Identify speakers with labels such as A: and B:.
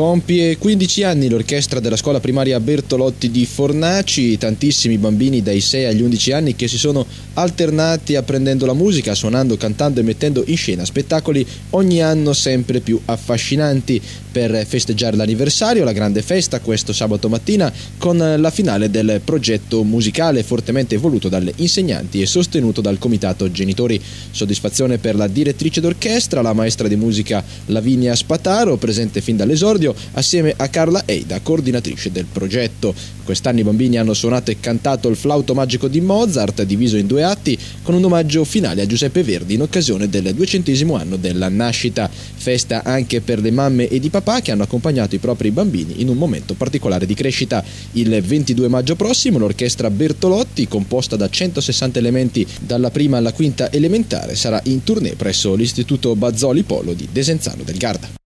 A: Compie 15 anni l'orchestra della scuola primaria Bertolotti di Fornaci, tantissimi bambini dai 6 agli 11 anni che si sono alternati apprendendo la musica, suonando, cantando e mettendo in scena spettacoli ogni anno sempre più affascinanti. Per festeggiare l'anniversario, la grande festa questo sabato mattina con la finale del progetto musicale fortemente voluto dalle insegnanti e sostenuto dal comitato genitori. Soddisfazione per la direttrice d'orchestra, la maestra di musica Lavinia Spataro, presente fin dall'esordio, assieme a Carla Eida, coordinatrice del progetto. Quest'anno i bambini hanno suonato e cantato il flauto magico di Mozart, diviso in 2 atti, con un omaggio finale a Giuseppe Verdi in occasione del 200° anno della nascita. Festa anche per le mamme e di papà che hanno accompagnato i propri bambini in un momento particolare di crescita. Il 22 maggio prossimo l'orchestra Bertolotti, composta da 160 elementi dalla prima alla quinta elementare, sarà in tournée presso l'Istituto Bazzoli Polo di Desenzano del Garda.